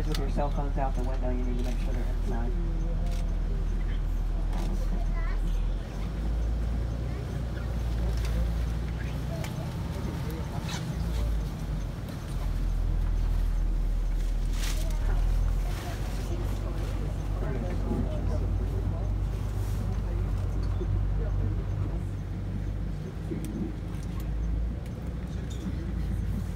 with your cell phones out the window, you need to make sure they're inside.